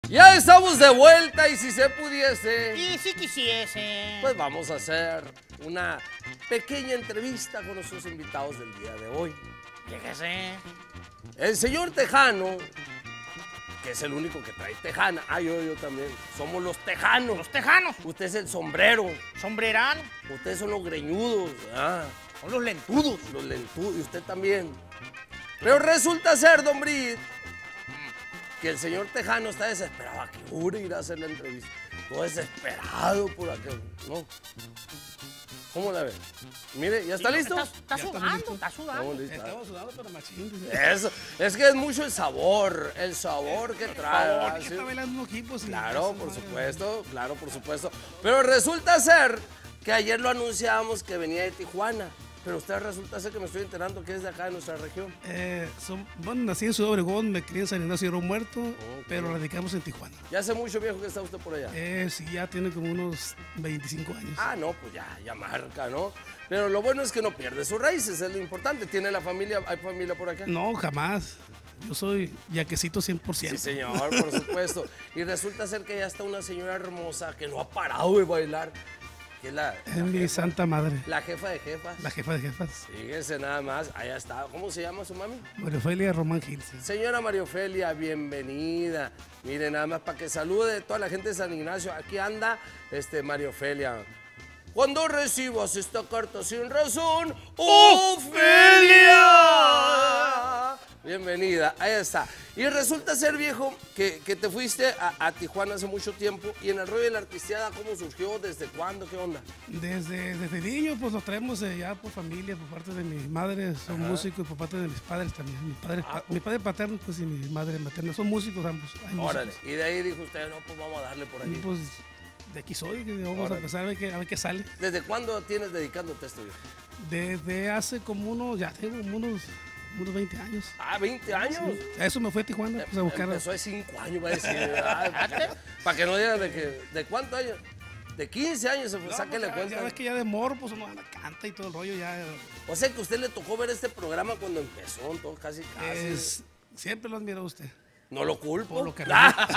Ya estamos de vuelta y si se pudiese, Y si quisiese. pues vamos a hacer una pequeña entrevista con nuestros invitados del día de hoy. Fíjese. El señor Tejano, que es el único que trae tejana. Ah, yo también. Somos los tejanos. Los tejanos. Usted es el sombrero. Sombrerano. Ustedes son los greñudos. Ah, Son los lentudos. los lentudos. Y usted también. Pero resulta ser, don Brit, que el señor Tejano está desesperado. ¿A qué hora irá a hacer la entrevista? Todo desesperado por aquel, ¿no? ¿Cómo la ve? Mire, ¿ya está listo? Está sudando, está sudando. Estamos listos. Estamos sudando, pero machín. Eso, es que es mucho el sabor que trae. ¿Por qué está bailando un equipo? Claro, por supuesto, claro, por supuesto. Pero resulta ser que ayer lo anunciábamos que venía de Tijuana. Pero usted resulta ser que me estoy enterando que es de acá de nuestra región. Bueno, nací en Ciudad Obregón, me crié en San Ignacio Cerro Muerto, pero radicamos en Tijuana. ¿Ya hace mucho viejo que está usted por allá? Sí, ya tiene como unos 25 años. Ah, no, pues ya marca, ¿no? Pero lo bueno es que no pierde sus raíces, es lo importante. ¿Tiene la familia, hay familia por acá? No, jamás. Yo soy yaquecito 100%. Sí, señor, por supuesto. Y resulta ser que ya está una señora hermosa que no ha parado de bailar. Que es Es mi santa madre. la jefa de jefas. La jefa de jefas. Fíjese nada más, allá está. ¿Cómo se llama su mami? María Ofelia Román Gil. Sí. Señora María Ofelia, bienvenida. Mire, nada más para que salude toda la gente de San Ignacio. Aquí anda María Ofelia. Cuando recibas esta carta sin razón, ¡Ofelia! Bienvenida, ahí está. Y resulta ser, viejo, que te fuiste a Tijuana hace mucho tiempo. Y en el rollo de la artisteada, ¿cómo surgió? ¿Desde cuándo? ¿Qué onda? Desde niño, pues nos traemos ya por familia, por parte de mi madre, son músicos, y por parte de mis padres también. Mi padre paterno, pues, y mi madre materna, son músicos ambos. Hay Órale. músicos. Y de ahí dijo usted, no, pues vamos a darle por Y ahí. pues de aquí soy, que vamos Órale. a empezar a ver qué sale. ¿Desde cuándo tienes dedicándote a esto, viejo? Desde hace como ya tengo unos 20 años. Ah, 20 años. A eso me fue a Tijuana, pues a buscar. Empezó de 5 años, va a decir. Para que no digan ¿de cuántos años? De 15 años, No, sáquenle pues, cuenta. ya ves que ya de morro, pues uno canta y todo el rollo, ya. O sea que a usted le tocó ver este programa cuando empezó, todo casi. Siempre lo admiró usted. No lo culpo. Por lo que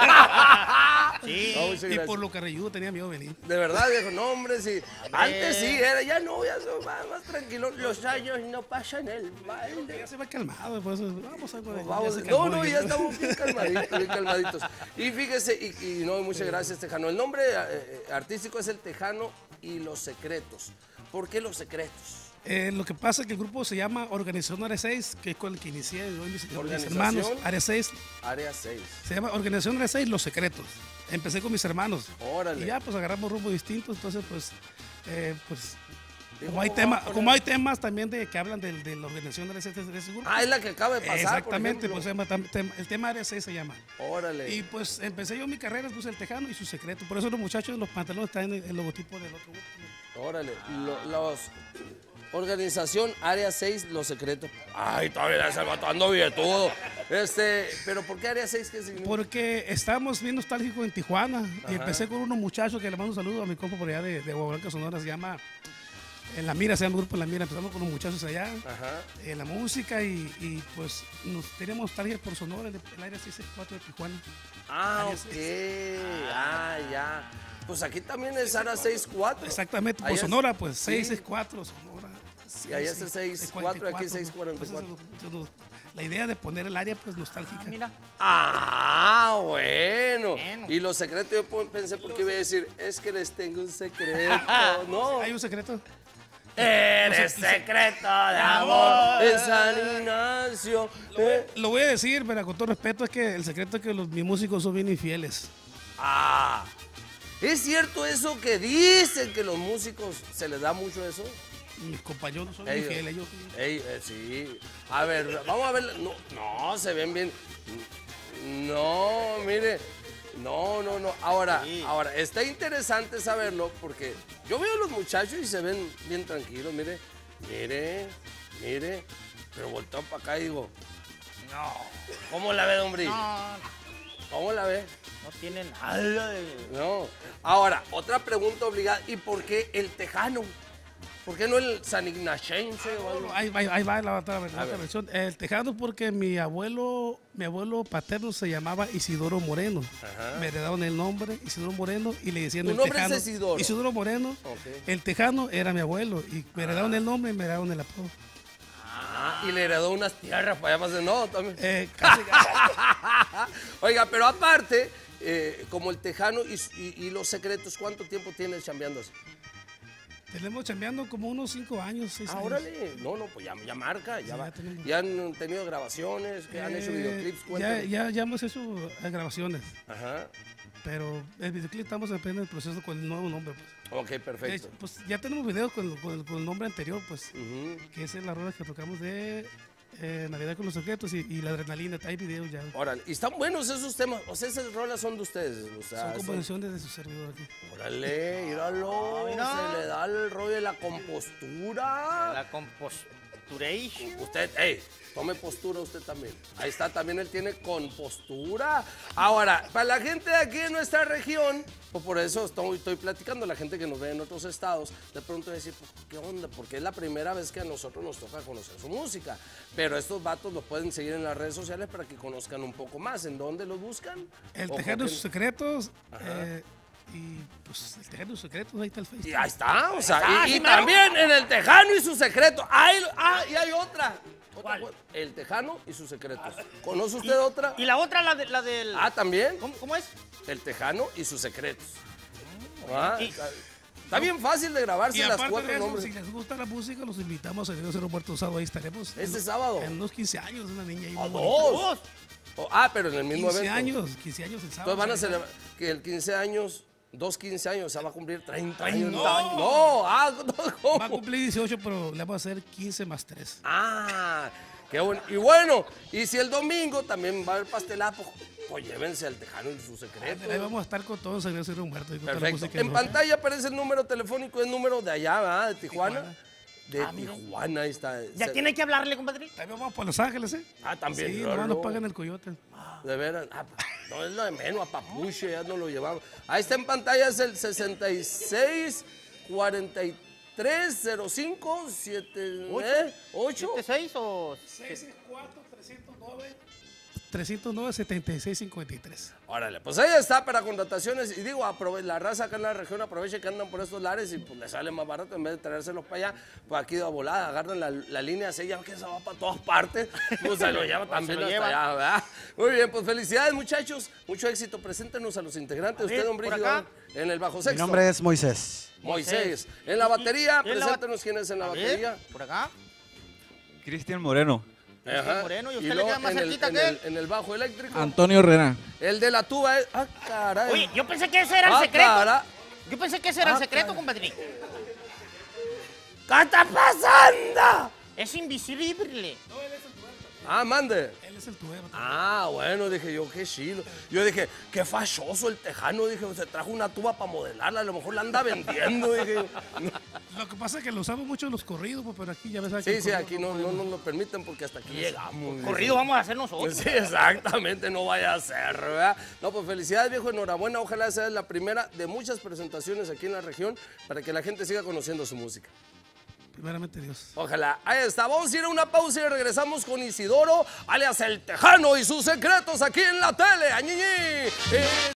Sí. No, muchas Y gracias. por lo carrilludo tenía miedo de venir. De verdad, viejo, no, hombre, sí. Antes sí, ya no, ya son más tranquilo. Los años no pasan el balde. Ya se va calmado, por eso vamos a Vamos, no, ya estamos bien calmaditos, bien calmaditos. Y fíjese, y no, muchas gracias, Tejano. El nombre artístico es el Tejano y Los Secretos. ¿Por qué Los Secretos? Lo que pasa es que el grupo se llama Organización Área 6, que es con el que inicié yo y mis ¿Organización? hermanos. Área 6, Área 6. se llama Organización Área 6, Los Secretos. Empecé con mis hermanos. Órale. Y ya pues agarramos rumbo distinto, entonces pues Digo, como hay temas también que hablan de la organización de ese grupo. Ah, es la que acaba de pasar. Exactamente, por pues ejemplo. el tema Área 6 se llama. Órale. Y pues empecé yo mi carrera, puse el Tejano y su secreto. Por eso los muchachos, los pantalones traen el logotipo del otro grupo. Órale. Organización Área 6, Los Secretos. Ay, todavía se va ando bien todo. Pero ¿por qué Área 6? ¿Qué significa? Porque estábamos bien nostálgicos en Tijuana y empecé con unos muchachos que le mando un saludo a mi compa por allá de Huahualanca, Sonora, se llama En la Mira, se llama el grupo En la Mira. Empezamos con los muchachos allá, en la música y pues nos teníamos nostalgia por Sonora, el área 664 de Tijuana. Ah, Área ok. Ah, ya. Pues aquí también es Área 6-4. Exactamente, por Allá es- Sonora, pues sí. 664, Sonora. Y allá es el 644, aquí es 644. Entonces, la idea de poner el área pues nostálgica. Mira. Ah, bueno. Bueno. Y Los Secretos, yo pensé porque iba a decir, es que les tengo un secreto. No. Hay un secreto. Eres secreto de amor en San Ignacio. Lo voy a decir, pero con todo respeto, es que el secreto es que mis músicos son bien infieles. Ah, ¿es cierto eso que dicen que los músicos se les da mucho eso? Mis compañeros no son Ellos. infieles. Sí. A ver, vamos a ver. No, se ven bien. No, mire. No. Ahora, está interesante saberlo porque yo veo a los muchachos y se ven bien tranquilos. Mire. Pero volteo para acá y digo, No. ¿cómo la ve, don Bri? No, ¿Cómo la ve? no tiene nada de. No. Ahora, otra pregunta obligada. ¿Y por qué el Tejano? ¿Por qué no el San Ignachense o algo? Ahí va la otra versión. El tejano porque mi abuelo paterno se llamaba Isidoro Moreno. Ajá. Me heredaron el nombre, Isidoro Moreno, y le decían ¿Tu el nombre tejano. es Isidoro? Isidoro Moreno. Ok. El tejano era mi abuelo y me heredaron el nombre y me heredaron el apodo. Ah, y le heredó unas tierras para allá más de no también. Casi. Oiga, pero aparte, como el tejano y los secretos, ¿cuánto tiempo tienes chambeando así? Tenemos chambeando como unos 5 años, 6 años. Órale, no, pues ya marca, ya Sí, va. ya tenemos. Ya han tenido grabaciones, que han hecho videoclips, cuéntame. Ya hemos hecho grabaciones, Ajá, pero el videoclip estamos en pleno proceso con el nuevo nombre. Pues. ok, perfecto. Pues ya tenemos videos con el nombre anterior, pues, Ujú. que es la rola que tocamos de Navidad con los secretos y la adrenalina. Hay videos ya. Órale, y están buenos esos temas, o sea, esas rolas son de ustedes. O sea, Son composiciones de su servidor aquí. Órale, míralo, mira. se le da el rollo de la compostura. La composturation. Usted, tome postura usted también. Ahí está, también él tiene compostura. Ahora, para la gente de aquí en nuestra región, pues por eso estoy platicando, la gente que nos ve en otros estados, de pronto va a decir, pues, ¿qué onda? Porque es la primera vez que a nosotros nos toca conocer su música. Pero estos vatos los pueden seguir en las redes sociales para que conozcan un poco más. ¿En dónde los buscan? El ¿O Tejano y con sus quién? secretos. Y pues el Tejano y sus secretos, ahí está el Facebook. Y ahí está, o sea, está, y sí, mero. también en el Tejano y su secreto. Y hay otra. ¿Cuál? El Tejano y sus secretos. ¿Conoce usted otra? Y la otra, la del... También. ¿Cómo es? El Tejano y sus secretos. Ah, Y- está bien fácil de grabarse Y las aparte 4 de eso, nombres. si les gusta la música, los invitamos a Cerro Puerto Usado. Ahí estaremos. ¿Este sábado? En unos 15 años, una niña ahí. ¿A muy bonita. dos? Pero en el mismo 15 evento. años, 15 años el sábado. Entonces van a celebrar que el 15 años, 15 años, o sea, va a cumplir 30 años. No. ¿Cómo? Va a cumplir 18, pero le vamos a hacer 15 más 3. Qué bueno. Y bueno, y si el domingo también va a haber pastelado, pues llévense al Tejano y su secreto. Ahí vamos a estar con todos en Cerro Muerto. Y con toda la Perfecto. música En rock. pantalla aparece el número telefónico, el número de allá, ¿verdad? De Tijuana. Tijuana. De Tijuana, ahí está. Ya tiene que hablarle, compadre. También vamos para Los Ángeles, ¿eh? También. Sí, no, nomás no. nos pagan el coyote. De veras. No es lo de menos, a Papuche, ya no lo llevamos. Ahí está en pantalla, es el 66 43 05 7 8. ¿7-6 o...? 309-7653. Órale, pues ahí está para contrataciones. Y digo, la raza acá en la región aproveche que andan por estos lares y pues les sale más barato en vez de traérselos para allá. Pues aquí de volada, agarran la línea 6, ya que se va para todas partes. Pues se lo lleva también lo hasta lleva. allá, ¿verdad? Muy bien, pues felicidades, muchachos. Mucho éxito. Preséntenos a los integrantes. ver, Usted, don por Brígido, acá. en el bajo Mi sexto. nombre es Moisés. Moisés. En la batería, ¿Y en la preséntenos quién es en la A ver, batería. por acá. Cristian Moreno. Ajá. Moreno, ¿y usted le luego queda más en el- cerquita en que el- él? En el bajo eléctrico. Antonio Rena. El de la tuba es. Caray. Oye, yo pensé que ese era el secreto. Cara. Yo pensé que ese era el secreto, caray. compadre. ¿Qué está pasando? Es invisible. Mande. Él es el tubero. Bueno, dije yo, qué chido. Yo dije, qué fachoso el Tejano. Dije, se trajo una tuba para modelarla, a lo mejor la anda vendiendo. Dije, Lo que pasa es que lo usamos mucho en los corridos, pues, pero aquí ya ves. sí, aquí no nos lo permiten porque hasta aquí llegamos. dije. Corrido vamos a hacer nosotros. Pues sí, exactamente, no vaya a ser, ¿verdad? No, pues felicidades, viejo, enhorabuena. Ojalá sea la primera de muchas presentaciones aquí en la región para que la gente siga conociendo su música. Primeramente Dios. Ojalá. Ahí está. Vamos a ir a una pausa y regresamos con Isidoro, alias el Tejano y sus secretos aquí en la tele. ¡Añiñi!